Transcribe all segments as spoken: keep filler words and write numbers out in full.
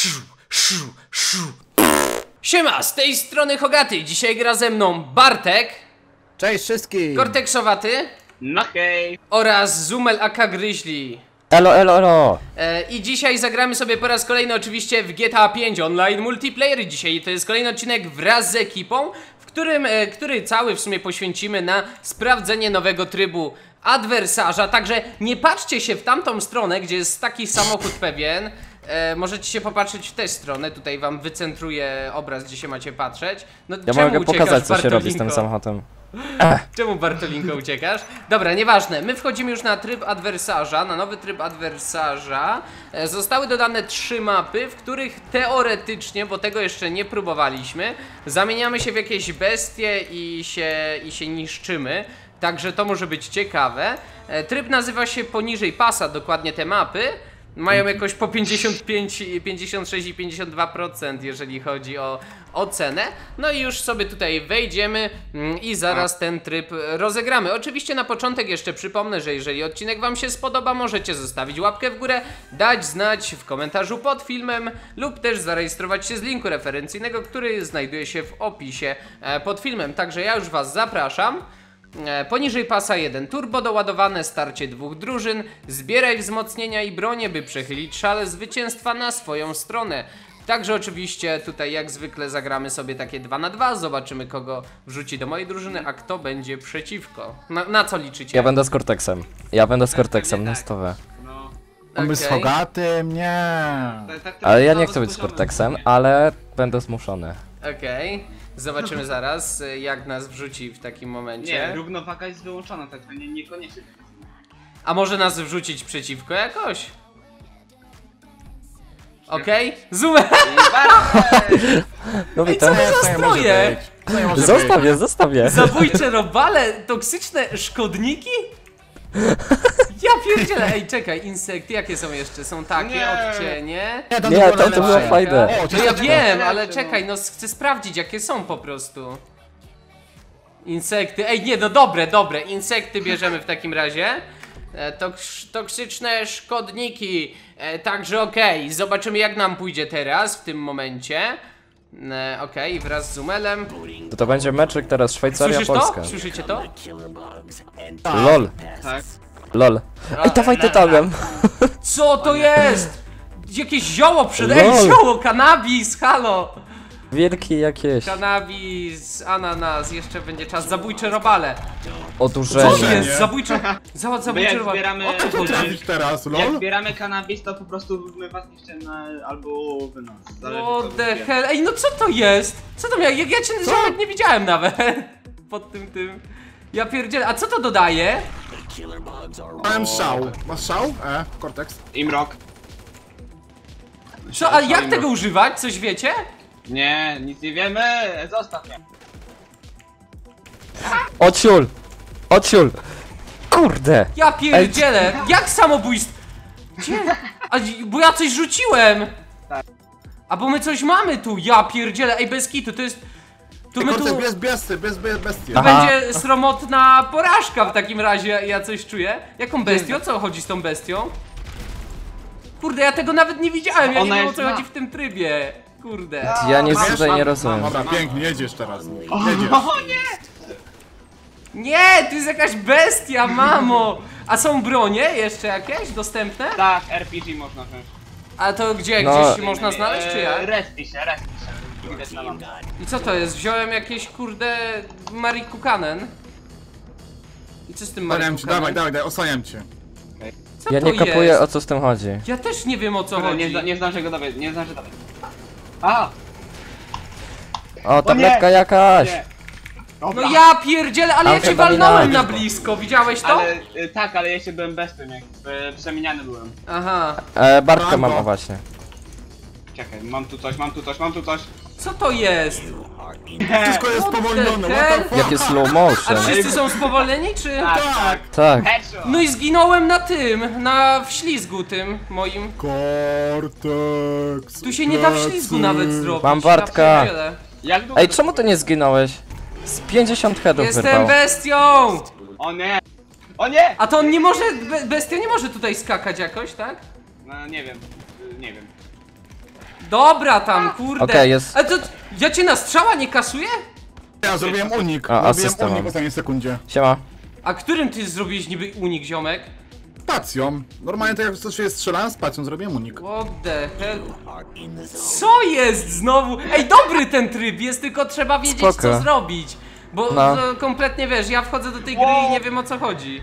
Siema, z tej strony Hogaty. Dzisiaj gra ze mną Bartek. Cześć wszystkim. Korteksowaty. No hej. Oraz Zumel aka Grizzly. Elo, elo, elo. E, I dzisiaj zagramy sobie po raz kolejny oczywiście w G T A pięć Online Multiplayer. Dzisiaj to jest kolejny odcinek wraz z ekipą, w którym, e, który cały w sumie poświęcimy na sprawdzenie nowego trybu adwersarza. Także nie patrzcie się w tamtą stronę, gdzie jest taki samochód pewien. E, możecie się popatrzeć w tę stronę, tutaj wam wycentruję obraz, gdzie się macie patrzeć. No, Ja czemu mogę uciekasz, pokazać, co się Bartolinko? robi z tym samochodem. Czemu, Bartolinko, uciekasz? Dobra, nieważne, my wchodzimy już na tryb adwersarza, na nowy tryb adwersarza. e, Zostały dodane trzy mapy, w których teoretycznie, bo tego jeszcze nie próbowaliśmy, zamieniamy się w jakieś bestie i się, i się niszczymy. Także to może być ciekawe. e, Tryb nazywa się Poniżej Pasa, dokładnie te mapy. Mają jakoś po pięćdziesiąt pięć, pięćdziesiąt sześć i pięćdziesiąt dwa procent, jeżeli chodzi o ocenę. No i już sobie tutaj wejdziemy mm, i zaraz ten tryb rozegramy. Oczywiście na początek jeszcze przypomnę, że jeżeli odcinek wam się spodoba, możecie zostawić łapkę w górę, dać znać w komentarzu pod filmem lub też zarejestrować się z linku referencyjnego, który znajduje się w opisie e, pod filmem. Także ja już was zapraszam. E, Poniżej pasa jeden. Turbo doładowane, starcie dwóch drużyn. Zbieraj wzmocnienia i bronie, by przechylić szale zwycięstwa na swoją stronę. Także oczywiście tutaj jak zwykle zagramy sobie takie dwa na dwa. Zobaczymy, kogo wrzuci do mojej drużyny, a kto będzie przeciwko. Na, na co liczycie? Ja będę z Cortexem. Ja będę z Cortexem pewnie na tak. stówę. No. On by z Okej. Hogatym, nie. Tak, tak, tak, Ale ja to nie chcę być z poziomy. Cortexem, ale będę zmuszony. Okej, zobaczymy zaraz, y, jak nas wrzuci w takim momencie. Nie, równowaga jest wyłączona, także nie, niekoniecznie. A może nas wrzucić przeciwko jakoś? Okej, zoom! No Ej, co witam. to za Co nie może stroje? być? Co nie może Zostaw być? je, zostaw je. Zabójcze robale, toksyczne szkodniki? Ja pierdzielę, ej czekaj, insekty jakie są jeszcze? Są takie Nie. odcienie. Nie, to, Nie, było to, to było najlepsze. fajne. O, No ja ciasteczko. wiem, ale no. czekaj, no chcę sprawdzić jakie są po prostu. Insekty, ej nie, no dobre, dobre, insekty bierzemy w takim razie. E, toks toksyczne szkodniki, e, także okej, zobaczymy jak nam pójdzie teraz w tym momencie. E, okej, wraz z Zumelem. To, to będzie meczyk teraz Szwajcaria, Słyszysz Polska. to? Słyszycie to? Lol, Tak. lol. Ej, dawaj tytanium. Co to jest? Jakieś zioło przed... Ej, Lol. zioło, kanabis, halo! Wielki jakieś. Kanabis, ananas, jeszcze będzie czas. Zabójcze robale. Co Odurzenie. jest? Zabójcze... Załad My zabójcze jak robale. zbieramy, O co chodzi? Trafić teraz, jak lol? zbieramy kanabis, to po prostu my was niszczymy albo wy nas. Zależy, co What the wybieramy. hell? Ej, no co to jest? Co to miał? Jak ja cię ziomek nie widziałem nawet. Pod tym tym. Ja pierdzielę. A co to dodaje? Mam szał. Masz szał? E, Cortex. Imrok. Co, a jak tego używać? Coś wiecie? Nie, nic nie wiemy, zostaw mnie. Odsiul. Odsiul. Kurde. Ja pierdzielę. Jak samobójstwo? Gdzie? A, bo ja coś rzuciłem. Tak. A bo my coś mamy tu. Ja pierdzielę. Ej, bez kitu, to jest... Tu my tu... Cortex, bez besty, bez bez bestii. To Aha. będzie sromotna porażka w takim razie, ja coś czuję. Jaką bestią? O co chodzi z tą bestią? Kurde, ja tego nawet nie widziałem, ja Ona nie wiem o jest co na- chodzi w tym trybie. Kurde. Ja nic Masz, tutaj mam, nie mam, rozumiem. Dobra, pięknie, jedziesz teraz. Jedziesz. O nie! Nie, to jest jakaś bestia, mamo! A są bronie jeszcze jakieś dostępne? Tak, R P G można wziąć. A to gdzie? No. Gdzieś można znaleźć, czy jak? Resti się, resti się. Widać na lampie. I co to jest? Wziąłem jakieś kurde Marikukanen. I co z tym Osłaniam cię, dawaj, Marikukanen? dawaj, dawaj, osłaniam cię. Co Ja to nie kapuję, jest? o co z tym chodzi. Ja też nie wiem o co Kurde, chodzi. nie, zda, nie zdążę go dowiedzieć, nie zdążę dowiedzieć. A! O, tabletka jakaś. Nie. No Dobra. ja pierdzielę, ale ja cię Amfetamina. walnąłem na blisko, widziałeś to? Ale y, tak, ale ja się byłem bestym, jak y, przemieniany byłem. Aha. E, Bartka Mam mam, go. o właśnie. Czekaj, mam tu coś, mam tu coś, mam tu coś. Co to jest? Wszystko jest What the spowolnione, hell? what the fuck? Jakie slow A motion. wszyscy są spowolnieni, czy? Tak, tak. Tak. Headshot. No i zginąłem na tym, na wślizgu tym moim. Cortex. Tu się nie da wślizgu nawet zrobić. Mam ja Bartka. pierdzielę. Jak długo Ej, to- czemu ty nie zginąłeś? Z pięćdziesiąt headów Jestem wyrwał. bestią! O nie! O nie! A to on nie może, be- bestia nie może tutaj skakać jakoś, tak? No nie wiem, y, nie wiem. Dobra tam, kurde. Okej, jest. Ale to ja cię na strzała nie kasuję? Ja zrobiłem unik. A, zrobiłem asystę unik mam. w ostatniej sekundzie. Siema. A którym ty zrobiłeś niby unik, ziomek? Spacją. Normalnie tak jak coś się strzelałem, spacją zrobiłem unik. What the hell? Co jest znowu? Ej, dobry ten tryb jest, tylko trzeba wiedzieć Spoko. co zrobić. Bo No. to kompletnie wiesz, ja wchodzę do tej gry i nie wiem o co chodzi.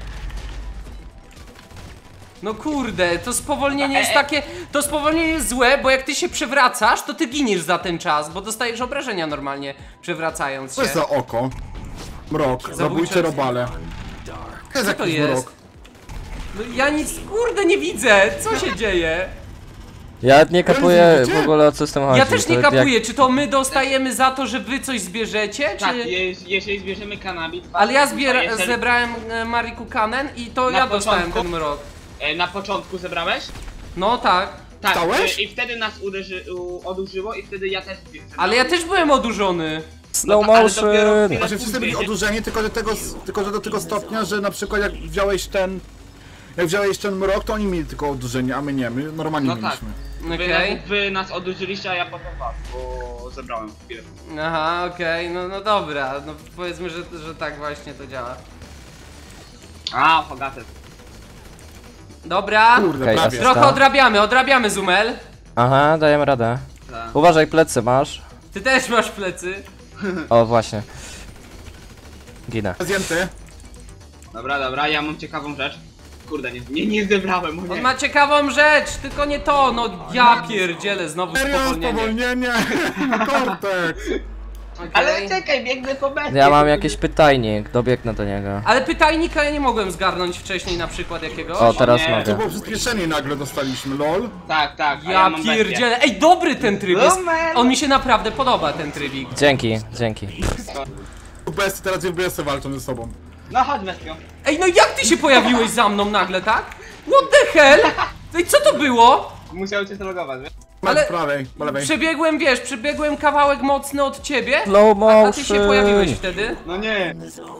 No kurde, to spowolnienie jest takie, to spowolnienie jest złe, bo jak ty się przewracasz, to ty giniesz za ten czas, bo dostajesz obrażenia normalnie przewracając Co się. jest za oko? Mrok, zabójcze robale. To jest Co to jakiś jest? mrok. No ja nic, kurde, nie widzę, co się dzieje? Ja nie kapuję widzicie? w ogóle o co z tym chodzi. Ja też nie To jak- kapuję, czy to my dostajemy za to, że wy coś zbierzecie, Tak, czy... je, jeżeli zbierzemy kanabis... Ale ja zbiera, jeżeli- zebrałem e, Mariku Kanen i to Na ja dostałem początku? ten mrok. E, na początku zebrałeś? No tak. Tak, Stałeś? e, i wtedy nas uderzy, u, odurzyło i wtedy ja też zbierałem. Ale ja też byłem odurzony. Slow No, ale dopiero motion. chwilę- Znaczy wszyscy byli odurzeni, tylko do tego, tylko że do tego stopnia, że na przykład jak wziąłeś ten... Jak wziąłeś ten mrok, to oni mieli tylko odurzenie, a my nie, my normalnie No tak. mieliśmy. Wy, Okej. nas, wy nas odurzyliście, a ja potem was, bo zebrałem chwilę. Aha, okej, no, no dobra, no powiedzmy, że, że tak właśnie to działa. A, Hogaty. Dobra, Kurde, Okej, prawie. a trochę Tak. odrabiamy, odrabiamy Zumel. Aha, dajemy radę. Tak. Uważaj, plecy masz. Ty też masz plecy. O, właśnie. Ginę. Zdjęty. Dobra, dobra, ja mam ciekawą rzecz. Kurde, nie, nie, nie zebrałem, o On nie. ma ciekawą rzecz, tylko nie to, no ja pierdzielę, znowu Serio, spowolnienie. spowolnienie. Kortek. Okej. Ale czekaj, biegnę po bestię. Ja mam jakiś pytajnik, dobiegnę do niego. Ale pytajnika ja nie mogłem zgarnąć wcześniej na przykład jakiegoś. O, teraz nie, To mogę. było przyspieszenie nagle dostaliśmy, lol. Tak, tak, a ja, Ja mam bestię. pierdzielę, ej dobry ten tryb jest, No man. on mi się naprawdę podoba ten trybik. Dzięki, dzięki. Besty teraz w B S walczą ze sobą. No chodź bestią. Ej no jak ty się pojawiłeś za mną nagle, tak? What the hell? Ej co to było? Musiał cię zalogować, wiesz? Ale... Ale- Po prawej, po lewej. Przebiegłem, wiesz, przebiegłem kawałek mocny od ciebie, Slow a, a ty się motion. pojawiłeś wtedy. No nie.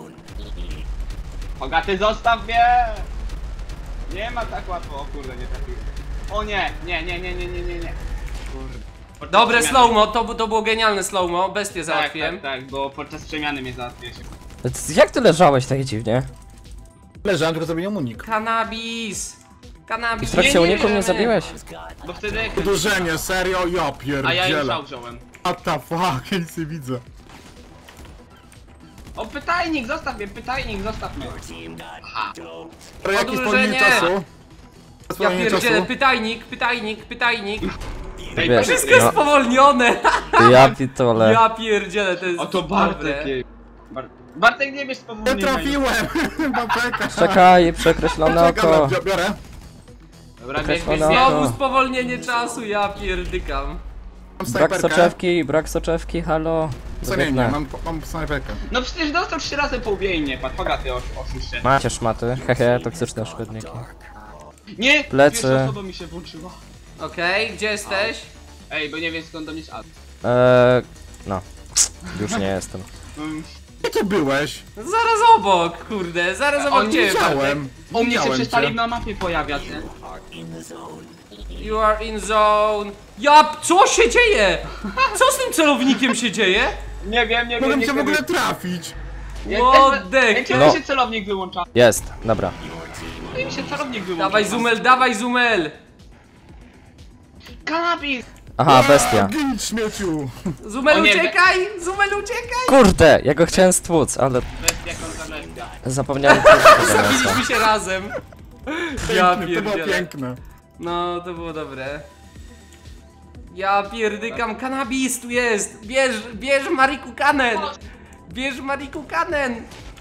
Hogaty, zostaw mnie! Nie ma tak łatwo, o kurde, nie trafiłem. O nie, nie, nie, nie, nie, nie, nie, nie. Kurde. Podczas Dobre przemiany- slowmo, to, bu- to było genialne slowmo, bestię Tak, załatwiłem. tak, tak, bo podczas przemiany mnie załatwiłeś. Jak ty leżałeś tak dziwnie? Leżałem, tylko zrobiłem unik. Cannabis! I Cannabis! w trakcie Nie, nie, uniku nie, mnie nie. zabiłeś? Bo wtedy... Udurzenie, serio, ja A ja już pierdzielę. szał wziąłem. What the fuck, ja nic nie widzę. O, pytajnik, zostaw mnie, pytajnik, zostaw mnie. Aha. Ale jakie Odurzenie. spowolnienie czasu? Ja Spowolnienie pierdzielę, czasu. pytajnik, pytajnik, pytajnik. Ej, Wiesz, Wszystko jest no, spowolnione! ja pitole. Ja pierdzielę, to jest O, to dobre. Bartek jej. Bar Bartek, nie bierz Nie spowolnienia. trafiłem! Babeka. Czekaj, przekreślone Czekam, oko. bi- biorę. Dobra, bierz, bierz, Określone bierz. oko. Znowu spowolnienie czasu, ja pierdykam. Mam Brak snajperkę. soczewki, brak soczewki, halo. Co nie, nie, Dobiegnę. mam, mam snajperkę. No przecież dostał trzy razy po łbie i nie padł. Hogaty, os oszuście. Macie szmaty, hehe, toksyczne szkodniki. Nie! Plecy. Pierwsza osoba mi się włączyła. Okej, gdzie jesteś? Ej, bo nie wiem skąd do mnie jest ad. Eee, no. Już nie jestem. Mm. Gdzie ty byłeś? Zaraz obok, kurde, zaraz obok on ciebie. Bartek. Widziałem. U mnie się Widziałem przestali cię. na mapie pojawiać, nie? You are in zone. Ja, co się dzieje? Co z tym celownikiem się dzieje? Nie wiem, nie wiem, Mogłem nie cię w wiem. ogóle trafić. What the Ej, kiedy No. się celownik wyłącza? Jest, dobra. Kiedy mi się celownik wyłącza? Dawaj zoomel, dawaj zoomel. Kanabis! Aha, bestia. Gin, śmieciu. Zoomel O nie, uciekaj, zoomel uciekaj. Kurde, ja go chciałem stłuc, ale Bestia kontra bestia. zapomniałem tłuc tego miasta. Zabiliśmy się razem. Ja Piękne, to było pierdzielę. piękne. No, to było dobre. Ja pierdykam, kanabis tu jest. Bierz, bierz Mariku Kanen. Bierz Mariku Kanen.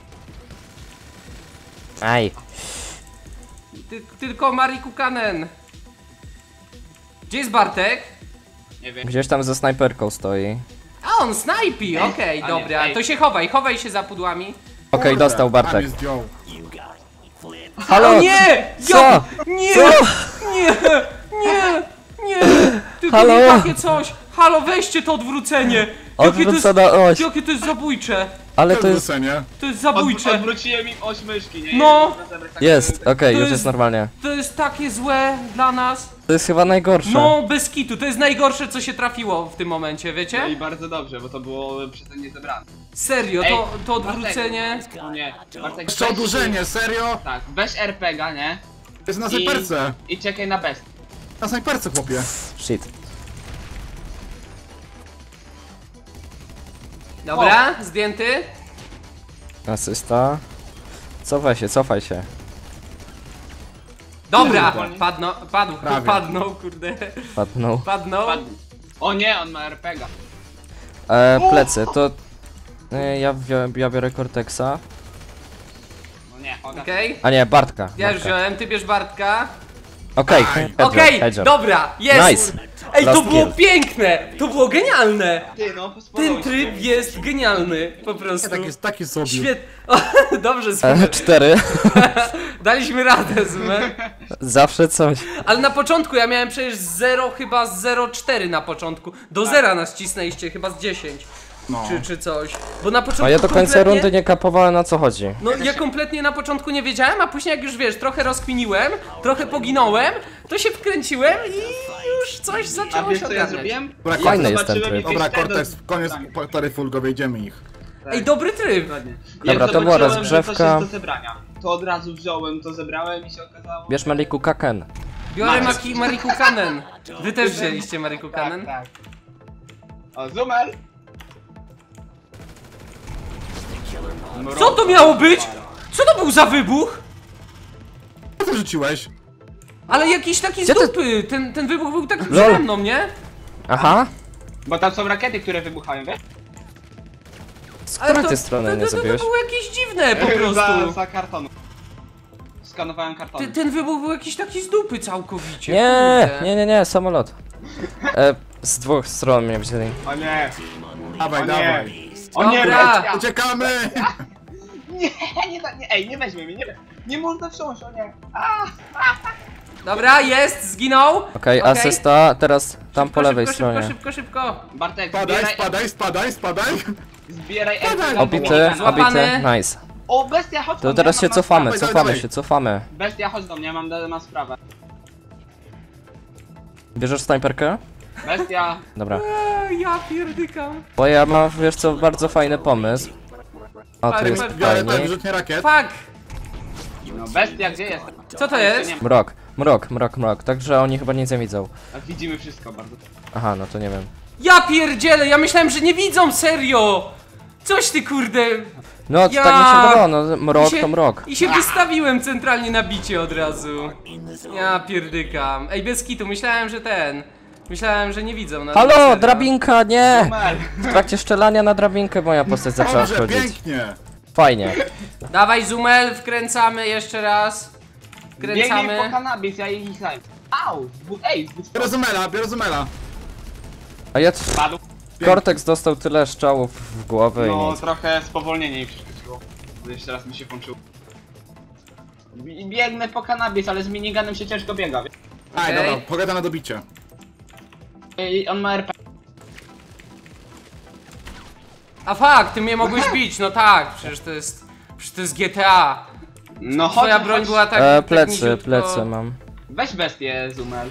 Aj. Ty, tylko Mariku Kanen. Gdzie jest Bartek? Nie wiem. Gdzieś tam ze snajperką stoi. A on snajpi, okej, a nie, dobra. ej. To się chowaj, chowaj się za pudłami. Okej, Kurde, dostał a Bartek. mnie zdjął. Halo! O nie! Co? Ja, nie! Co? Nie! Nie! Nie! Tylko Halo? nie takie coś! Halo, weźcie to odwrócenie! Jakie to jest, Odwrócona oś. jakie to jest zabójcze! Ale to jest... Odwrócenie. To jest Odwr zabójcze! odwróciłem im oś myszki, nie? No. Można zebrać takie- Jest, okej, To już jest- jest normalnie. To jest takie złe dla nas! To jest chyba najgorsze. No, bez kitu, to jest najgorsze, co się trafiło w tym momencie, No i wiecie? bardzo dobrze, bo to było przeze mnie zebrane. Serio, Ej, to, to odwrócenie... O nie, Bartek, Jeszcze weź- odurzenie, serio? Tak, weź er pe gie a, nie? Jest na I, snajperce. I czekaj na best. Na snajperce, chłopie. Shit. Dobra, zdjęty. Asysta. Cofaj się, cofaj się. Dobra, Kurde. padno, padł, Prawie. padnął, kurde. Padnął. Padnął. Padł. O nie, on ma er pe gie a. E, plecy, to... E, ja, wio- ja biorę Cortexa. No nie, Hoga. Okej. A nie, Bartka. Ja już Bartka. wziąłem, ty bierz Bartka. Okej, headshot, Okej, headshot. dobra, jest! Nice. Ej, to Last było kill. piękne! To było genialne! Ty no, Ten spodobał tryb się. jest genialny, po prostu. Tak jest, taki sobie. Świetnie. Dobrze, E, super. cztery. Daliśmy radę, Zumer. Zawsze coś. Ale na początku ja miałem przecież zero, chyba z zero przecinek cztery na początku. Do zera nas cisnęliście, chyba z dziesięć. No. Czy, czy coś. Bo na początku A ja do końca kompletnie- rundy nie kapowałem, na co chodzi. No ja kompletnie na początku nie wiedziałem, a później jak już wiesz, trochę rozkminiłem, trochę poginąłem, to się wkręciłem i już coś A zaczęło wiesz się co ja ogarniać. zrobiłem? Dobra, Ja fajny jest ten zobaczyłem tryb. jakieś Dobra, te do- Cortex, koniec tak, taryful, go wyjdziemy ich. tak. Ej, dobry tryb. Dokładnie. Dobra, Jak to była zobaczyłem, rozgrzewka. że coś jest do zebrania, to od razu wziąłem, to zebrałem i się okazało... Bierz Meliku Kaken. Biorę Masz. Maki Mariku Kanen. Wy też wzięliście Mariku Kanen? Tak, tak. O, Zumel! Co to miało być? Co to był za wybuch? Co ty rzuciłeś? Ale jakiś taki z Gdzie ty- dupy. Ten, ten wybuch był taki Lol. przede mną, nie? Aha. Bo tam są rakiety, które wybuchają, wiesz? Z Ale której to, ty strony to, nie to, to, to zrobiłeś? było jakieś dziwne po za, prostu. za kartonu. Skanowałem kartony. Ten, ten wybuch był jakiś taki z dupy całkowicie. Nie, kurde. nie, nie, nie, samolot. E, z dwóch stron mnie wzięli. O nie! Dawaj, O nie! dawaj. O nie, Dobra. bestia! Uciekamy! Nie, nie, da- nie, ej, nie weźmie mnie, nie, nie można wsiąść, o nie! A, Dobra, jest, zginął. Okej, Okej. asysta, teraz tam po Szybko, lewej szybko, stronie. Szybko, szybko, szybko. Bartek, Spadaj, zbieraj, spadaj, spadaj, spadaj! zbieraj Spadaj. R P G. Obity, Złapany. obity, nice. O, bestia, chodź do To mnie, teraz mam- się mam cofamy, Dawaj, dawaj, cofamy dawaj. się, cofamy. sprawę. Bestia, chodź do mnie, mam, mam sprawę. Bierzesz snajperkę? Bestia, Dobra. Eee, ja pierdykam. Bo ja mam, wiesz co, bardzo fajny pomysł. O, tu Ale jest patrz, Biorę ten fajnie. wyrzutnie rakiet. Fuck. no bestia, gdzie jest? Co to jest? Nie ma. Mrok, mrok, mrok, mrok. Także oni chyba nic nie widzą. A widzimy wszystko bardzo. Aha, no to nie wiem. Ja pierdzielę, ja myślałem, że nie widzą, serio. Coś ty kurde. No, to Ja- tak mi się wydawało, no mrok I się- to mrok. I się wystawiłem centralnie na bicie od razu. Ja pierdykam. Ej, bez kitu, myślałem, że ten. Myślałem, że nie widzą na Halo, serio. drabinka, nie! Zumel! W trakcie strzelania na drabinkę moja postać zaczęła Dobrze, wchodzić. pięknie! Fajnie. Dawaj, Zumel, wkręcamy jeszcze raz. Biegnij Wkręcamy. po kanabis, ja ich znajdę. Au! dwu- Ej, z dwóch Biorę stron. Zumela, biorę Zumela. A ja... Padł. Cortex dostał tyle strzałów w głowę i No, nic. trochę spowolnienie mi przyspieszyło. Bo jeszcze raz mi się włączył. Bi- Biegnę po kanabis, ale z miniganem się ciężko biega, wiesz? Aj, Okej. dobra, pogada na dobicie. I on ma er pe gie. A fakt, ty mnie mogłeś bić, no tak, przecież to jest. Przecież to jest G T A. No chodź, Twoja broń chodź. była tak. E, tak plecy, niziutko. plecy mam. Weź bestię, Zumel.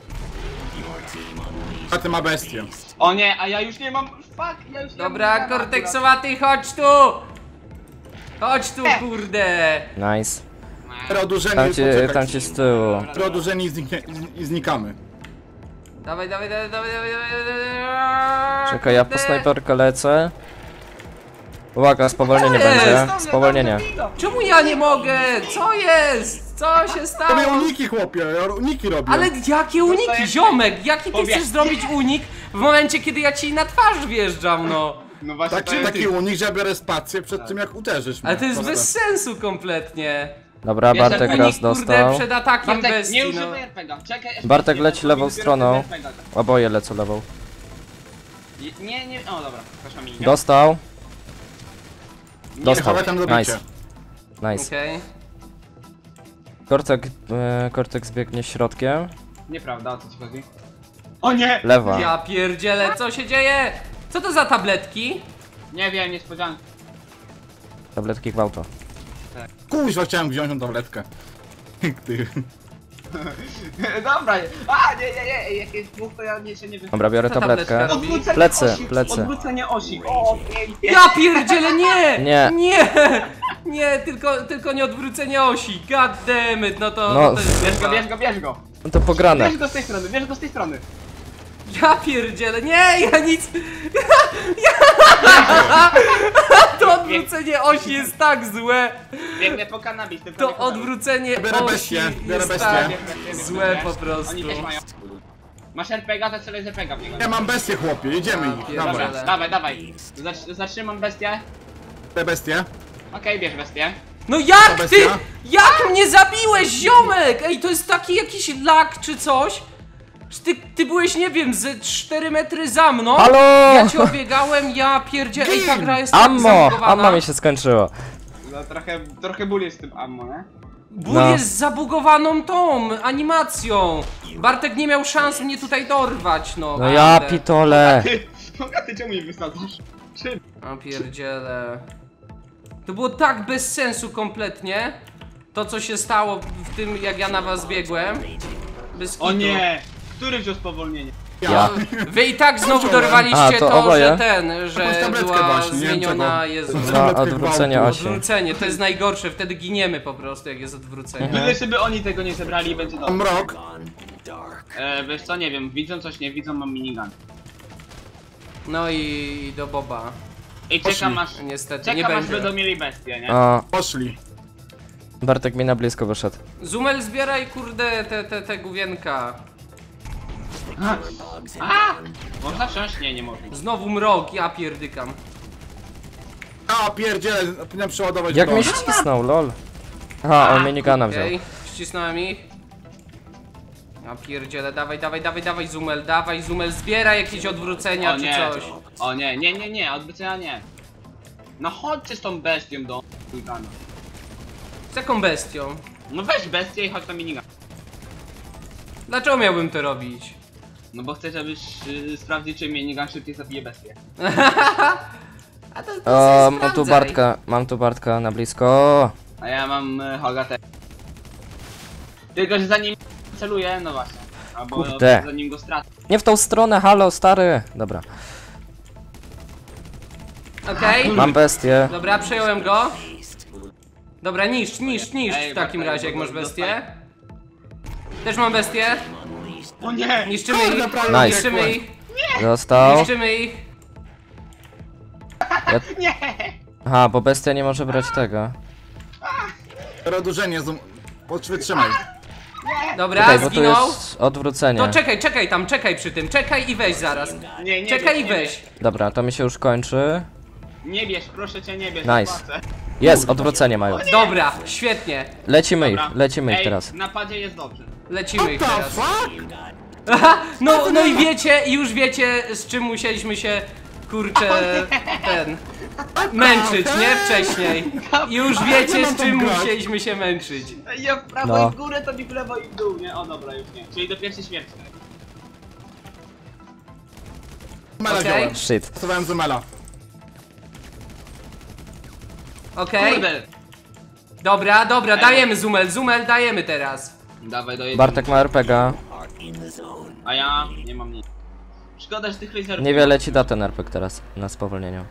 A ty ma bestię. O nie, a ja już nie mam... Fuck, ja już nie Dobra, mam... Cortexowaty, chodź tu! Chodź tu, kurde! Nice. Biorę odurzenie Tam i cię, poczekaj. tam cię z tyłu. Biorę odurzenie i, zniknie, i znikamy. Dawaj, dawaj, dawaj, dawaj, dawaj, dawaj, dawaj. Czekaj, ja po Kurde. snajperkę lecę. Uwaga, spowolnienie Co jest? będzie. Dobrze, Spowolnienie. dobrze, dobrze. Czemu ja nie mogę? Co jest? Co się To stało? mnie uniki, chłopie, ja uniki robię. Ale jakie uniki, Dostaję- ziomek? Jaki ty Powiedz. chcesz zrobić unik w momencie, kiedy ja ci na twarz wjeżdżam, no? No właśnie, Taki, to jest... taki unik, że ja biorę spację przed tym jak uderzysz Ale mnie. to jest Proste. bez sensu kompletnie. Dobra, Wiesz, Bartek jak Unik, raz kurde, dostał. przed atakiem Bartek, nie bestii, no. używaj er pe gie. Czekaj, jeszcze Bartek nie, leci to lewą biorę stroną. er pe gie. Oboje lecą lewą. Nie, nie, o dobra, proszę mi. Dostał. Nie, dostał. Chowaj tam dobicie. Nice. Nice. Okej. Cortex, e, Cortex biegnie środkiem. Nieprawda, o co ci chodzi? O nie! Lewa. Ja pierdzielę, co się dzieje? Co to za tabletki? Nie wiem, niespodzianka. Tabletki gwałto. Kuźwa, chciałem wziąć tą tabletkę. Ty. Dobra, a nie, nie, nie, jak jest dwóch, to ja nie się nie wiem. Dobra, biorę Co tabletka tabletkę. robi? Odwrócenie Plecy, osi, plecy. Odwrócenie osi. O, pięknie. Ja pierdzielę, nie! Nie. Nie! Nie, tylko, tylko nie odwrócenie osi. God damn it, no to... No. to jest Bierz go, lipa. bierz go, bierz go. No to pograne. Bierz go z tej strony, bierz go z tej strony. Ja pierdzielę, nie, ja nic... To odwrócenie osi jest tak złe. Biegnę po kanabis, tylko To nie po kanabis. odwrócenie Biorę osi bestię, biorę jest bestię. tak Bierz, bierz, bierz, złe bierz. po prostu. Oni też mają. Masz er pe ga, to strzelaj z er pe ga w niego. Ja mam bestię, chłopie, jedziemy ich. pierdziele. Dawaj, Dobra. Dawaj, dawaj. Zacz- Zatrzymam bestię. te bestie. Okej, bierz bestię. No jak ty? bestia? Jak mnie zabiłeś, ziomek? Ej, to jest taki jakiś lag czy coś? Czy ty, ty byłeś, nie wiem, ze cztery metry za mną? Halo! Ja cię obiegałem, ja pierdzielę. Ej, ta gra jest tak Ammo! zabugowana. Ammo mi się skończyło. No trochę, trochę ból jest z tym ammo, nie? Ból No. jest zabugowaną tą animacją. Bartek nie miał szans mnie tutaj dorwać, no. No ja kurde. pitole. Ty, Boga, ty czemu mi wysadzasz? Czym? A pierdziele. To było tak bez sensu kompletnie. To co się stało w tym jak ja na was biegłem. Bez kitu. O nie! Który wziął spowolnienie? Ja. Wy i tak znowu Wziąłem. dorwaliście A, to, to oboje? że ten, Jakąś że tabletkę była właśnie, nie wiem zmieniona, czego. Jezu. To- No, Tabletkę odwrócenie gwałtu. osi. Odwrócenie, to jest najgorsze, wtedy giniemy po prostu jak jest odwrócenie. Byle żeby oni tego nie zebrali i będzie dobrze. Mrok. E, wiesz co, nie wiem, widzą coś, nie widzą, mam minigun. No i do Boba. I czekam aż... Niestety, nie Czekam aż będzie. będą mieli bestię, nie? O, Poszli. Bartek mi na blisko wyszedł. Zumel, zbieraj kurde te, te, te główienka. A! Można wsiąść? Nie, nie można. Znowu mrok, ja pierdykam. A, pierdziele, powinienem przeładować Jak broń. mnie ścisnął, lol. Aha, on minigana wziął. Okej, ścisnąłem ich. Ja pierdzielę, dawaj, dawaj, dawaj, dawaj Zumel, dawaj Zumel, zbieraj jakieś odwrócenia O czy nie. coś. O nie, nie, nie, nie, odbycia nie. No chodźcie z tą bestią do minigana. Z jaką bestią? No weź bestię i chodź na minigun. Dlaczego miałbym to robić? No bo chcę, żebyś y, sprawdzić, czy minigun szybciej zabije bestię. A to, to O, sobie mam tu sprawdzaj. Bartka, mam tu Bartka na blisko. A ja mam y, Hogatę. Tylko, że zanim celuję, no właśnie. Albo Kurde. zanim go stracę. Nie w tą stronę, halo, stary. Dobra, Okej, mam bestię. dobra, przejąłem go. Dobra, niszcz, niszcz, niszcz Ej, w takim Bartek, razie, jak bo masz to bestię. Też mam bestię. O nie! Niszczymy Kurde, ich, prawie Nice. niszczymy ich, Został. niszczymy ich. Nie! Aha, bo bestia nie może brać tego. Rodłużenie, zoom... Wytrzymaj. Dobra, Czekaj, bo to zginął. jest odwrócenie. To czekaj, czekaj tam, czekaj przy tym, czekaj i weź zaraz. Nie, nie Czekaj bierz, i nie weź. Dobra, to mi się już kończy. bierz. Nie bierz, proszę cię, nie bierz. Nice. płacę. Jest, odwrócenie mają. Dobra, świetnie. Lecimy ich, Dobra. lecimy ich Ej, teraz. w napadzie jest dobrze. Lecimy ich What the teraz. fuck? Aha, no, no i wiecie, już wiecie z czym musieliśmy się, kurczę, ten, męczyć, nie? Wcześniej. Już wiecie z czym grać? musieliśmy się męczyć. Ja w prawo No. i w górę, to mi w lewo i w dół, nie? O dobra, już nie. Czyli do pierwszej śmierci. Zumela Okej. wziąłem. Shit. Stawałem Zumela. Okej, Kurde! dobra, dobra, dajemy Zumel, Zumel dajemy teraz. Dawaj, dojedziemy. Bartek ma er pe ga. A ja nie mam nic. Szkoda, że tych laserów... Niewiele ci da ten er pe gie teraz na spowolnieniu.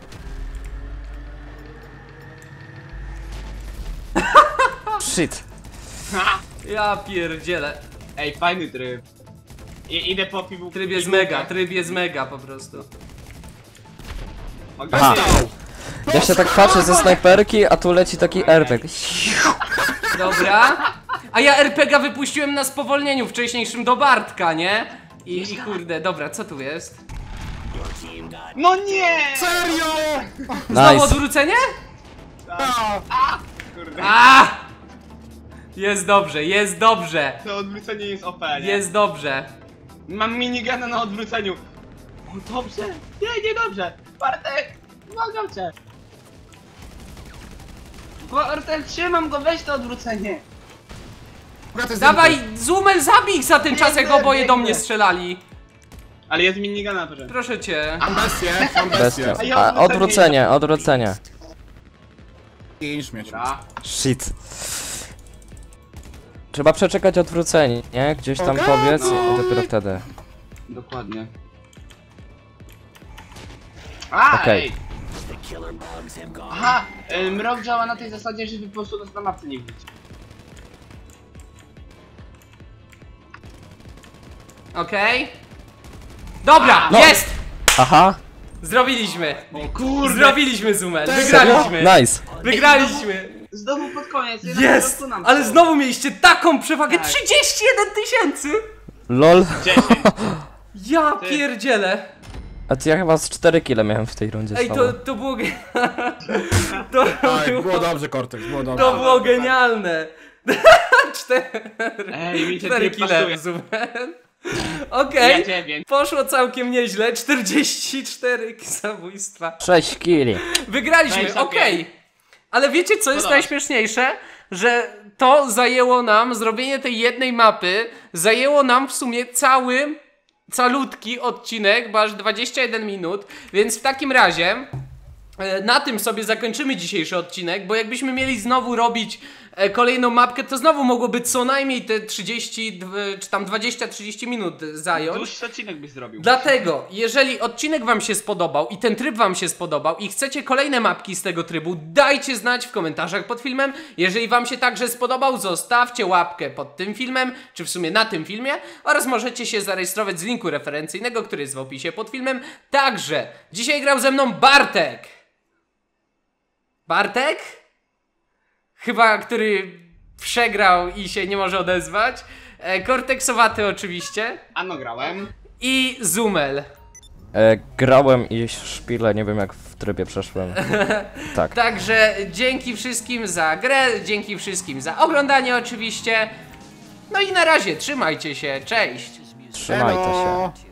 Shit. Ha! Ja pierdzielę. Ej, fajny tryb. I, idę po piwu... Tryb jest mega, tryb jest mega po prostu. Aha. Ja się tak patrzę ze snajperki, a tu leci taki er pe gie. Dobra. A ja er pe gie a wypuściłem na spowolnieniu wcześniejszym do Bartka, nie? I, i kurde, dobra, co tu jest? No nie! Serio? Znowu Nice. odwrócenie? A, Kurde. A! Jest dobrze, jest dobrze. To odwrócenie jest O P, nie? Jest dobrze. Mam minigana na odwróceniu. O, dobrze. Nie, nie dobrze. Bartek, pomagam cię. Bartek, trzymam go, weź to odwrócenie. Bogaty Dawaj, zdjęty. Zumel, zabij ich za ten czas, jak Biegnę, oboje do biegnę. mnie strzelali. Ale jest minigana, proszę. Proszę cię. Mam bestię, mam bestię. Bestia. A ja A, odwrócenie, odwrócenie. I śmieć. Dobra. Shit. Trzeba przeczekać odwrócenie, nie? Gdzieś tam Okej, powiedz no. i dopiero wtedy. Dokładnie. A, Okej. ej. Aha, y, mrok działa na tej zasadzie, że po prostu nas na mapce nie widzicie. Okej. Dobra, No. jest! Aha! Zrobiliśmy. O kurde! Zrobiliśmy Zumel, Serio? wygraliśmy. Nice! Wygraliśmy. Znowu pod koniec, jednak po Jest! prostu nam Ale to- znowu mieliście taką przewagę, Tak. trzydzieści jeden tysięcy! LOL! dziesięć. Ja Ty. pierdzielę. A to ja chyba z cztery kile miałem w tej rundzie Ej, znowu. to, to było... ge- to, Tak, było było, dobrze, Cortex, było dobrze. to było genialne. Cztery, Ej, mi ten cztery tryb kile pasuje. Zumel. Okej, Ja dziewięć. poszło całkiem nieźle, czterdzieści cztery zabójstwa. sześć kili! Wygraliśmy, Weź, okej. okej. Ale wiecie co jest Podoba. najśmieszniejsze? Że to zajęło nam, zrobienie tej jednej mapy, zajęło nam w sumie cały, calutki odcinek, bo aż dwadzieścia jeden minut, więc w takim razie e, na tym sobie zakończymy dzisiejszy odcinek, bo jakbyśmy mieli znowu robić e, kolejną mapkę, to znowu mogłoby co najmniej te trzydzieści, dw- czy tam dwadzieścia trzydzieści minut zająć. Dłuższy odcinek byś zrobił. Dlatego, jeżeli odcinek wam się spodobał i ten tryb wam się spodobał i chcecie kolejne mapki z tego trybu, dajcie znać w komentarzach pod filmem. Jeżeli wam się także spodobał, zostawcie łapkę pod tym filmem, czy w sumie na tym filmie, oraz możecie się zarejestrować z linku referencyjnego, który jest w opisie pod filmem. Także, dzisiaj grał ze mną Bartek. Bartek? Chyba, który przegrał i się nie może odezwać. E, Korteksowaty oczywiście. Ano grałem. I Zumel. E, grałem i szpile, nie wiem jak w trybie przeszłem. Tak. Także dzięki wszystkim za grę, dzięki wszystkim za oglądanie oczywiście. No i na razie, trzymajcie się, cześć! Trzymajcie się. Elo.